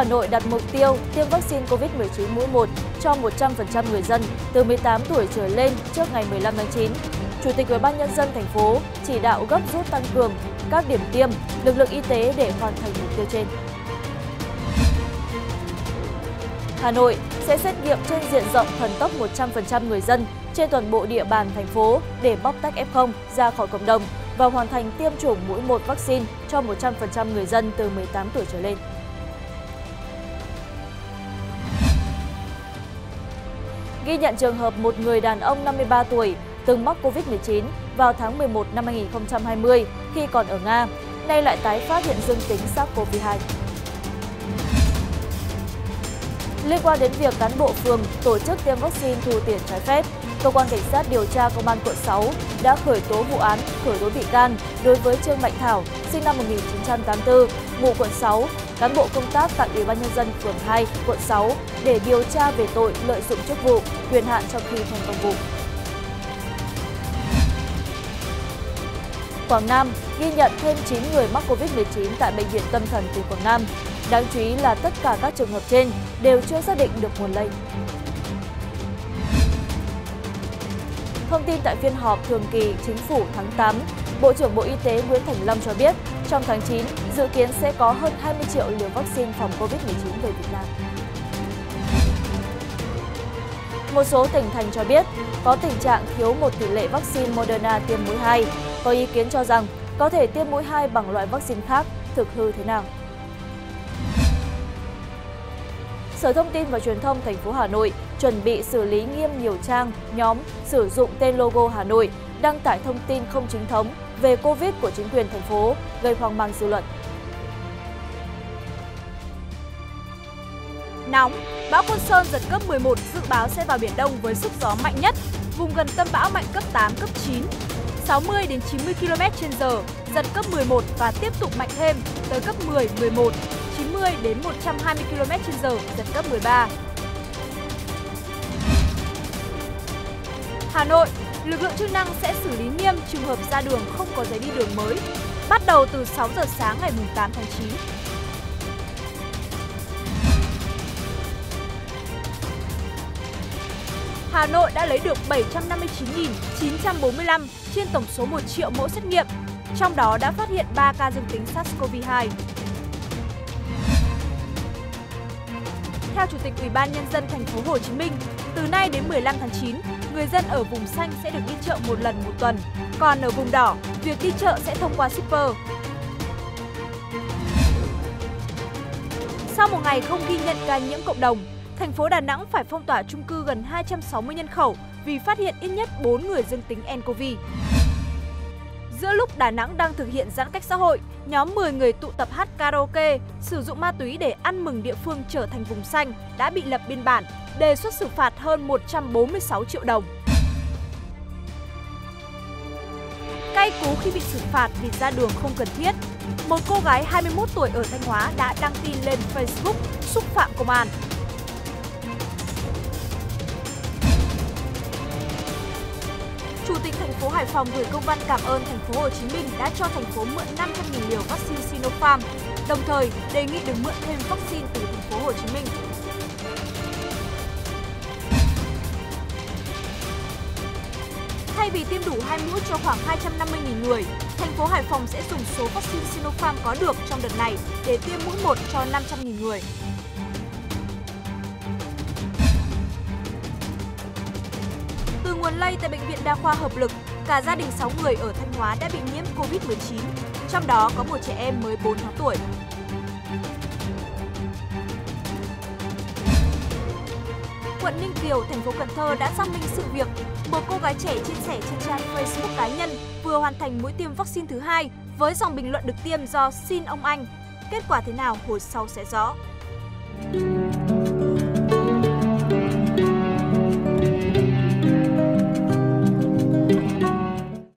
Hà Nội đặt mục tiêu tiêm vaccine COVID-19 mũi 1 cho 100% người dân từ 18 tuổi trở lên trước ngày 15 tháng 9. Chủ tịch UBND thành phố chỉ đạo gấp rút tăng cường các điểm tiêm, lực lượng y tế để hoàn thành mục tiêu trên. Hà Nội sẽ xét nghiệm trên diện rộng thần tốc 100% người dân trên toàn bộ địa bàn thành phố để bóc tách F0 ra khỏi cộng đồng và hoàn thành tiêm chủng mũi 1 vaccine cho 100% người dân từ 18 tuổi trở lên. Ghi nhận trường hợp một người đàn ông 53 tuổi từng mắc Covid-19 vào tháng 11 năm 2020 khi còn ở Nga, nay lại tái phát hiện dương tính SARS-CoV-2. Liên quan đến việc cán bộ phường tổ chức tiêm vaccine thu tiền trái phép, Cơ quan Cảnh sát điều tra Công an quận 6 đã khởi tố vụ án, khởi tố bị can đối với Trương Mạnh Thảo, sinh năm 1984, ngụ quận 6, cán bộ công tác tại UBND phường 2, quận 6 để điều tra về tội lợi dụng chức vụ, quyền hạn trong khi thành công vụ. Quảng Nam ghi nhận thêm 9 người mắc Covid-19 tại Bệnh viện Tâm thần tỉnh Quảng Nam. Đáng chú ý là tất cả các trường hợp trên đều chưa xác định được nguồn lây. Thông tin tại phiên họp thường kỳ Chính phủ tháng 8, Bộ trưởng Bộ Y tế Nguyễn Thành Long cho biết, trong tháng 9 dự kiến sẽ có hơn 20 triệu liều vaccine phòng Covid-19 về Việt Nam. Một số tỉnh thành cho biết có tình trạng thiếu một tỷ lệ vaccine Moderna tiêm mũi 2. Có ý kiến cho rằng có thể tiêm mũi 2 bằng loại vaccine khác, thực hư thế nào? Sở Thông tin và Truyền thông thành phố Hà Nội chuẩn bị xử lý nghiêm nhiều trang, nhóm sử dụng tên logo Hà Nội đăng tải thông tin không chính thống về Covid của chính quyền thành phố, gây hoang mang dư luận. Nóng, bão Côn Sơn giật cấp 11 dự báo sẽ vào Biển Đông với sức gió mạnh nhất, vùng gần tâm bão mạnh cấp 8, cấp 9, 60 đến 90 km/h, giật cấp 11 và tiếp tục mạnh thêm tới cấp 10, 11, 90 đến 120 km/h, giật cấp 13. Hà Nội, lực lượng chức năng sẽ xử lý nghiêm trường hợp ra đường không có giấy đi đường mới, bắt đầu từ 6 giờ sáng ngày 8 tháng 9. Hà Nội đã lấy được 759.945 trên tổng số 1 triệu mẫu xét nghiệm, trong đó đã phát hiện 3 ca dương tính SARS-CoV-2. Theo Chủ tịch UBND thành phố Hồ Chí Minh, từ nay đến 15 tháng 9, người dân ở vùng xanh sẽ được đi chợ một lần một tuần, còn ở vùng đỏ, việc đi chợ sẽ thông qua shipper. Sau một ngày không ghi nhận ca nhiễm cộng đồng, thành phố Đà Nẵng phải phong tỏa chung cư gần 260 nhân khẩu vì phát hiện ít nhất 4 người dương tính nCoV. Giữa lúc Đà Nẵng đang thực hiện giãn cách xã hội, nhóm 10 người tụ tập hát karaoke, sử dụng ma túy để ăn mừng địa phương trở thành vùng xanh đã bị lập biên bản, đề xuất xử phạt hơn 146 triệu đồng. Cay cú khi bị xử phạt vì ra đường không cần thiết, một cô gái 21 tuổi ở Thanh Hóa đã đăng tin lên Facebook xúc phạm công an. Chủ tịch thành phố Hải Phòng gửi công văn cảm ơn thành phố Hồ Chí Minh đã cho thành phố mượn 500.000 liều vaccine Sinopharm, đồng thời đề nghị được mượn thêm vaccine từ thành phố Hồ Chí Minh. Thay vì tiêm đủ 2 mũi cho khoảng 250.000 người, thành phố Hải Phòng sẽ dùng số vaccine Sinopharm có được trong đợt này để tiêm mũi 1 cho 500.000 người. Từ nguồn lây tại Bệnh viện Đa khoa Hợp lực, cả gia đình 6 người ở Thanh Hóa đã bị nhiễm Covid-19, trong đó có một trẻ em mới 4 tháng tuổi. Quận Ninh Kiều, thành phố Cần Thơ đã xác minh sự việc một cô gái trẻ chia sẻ trên trang Facebook cá nhân vừa hoàn thành mũi tiêm vaccine thứ 2 với dòng bình luận được tiêm do xin ông anh. Kết quả thế nào hồi sau sẽ rõ.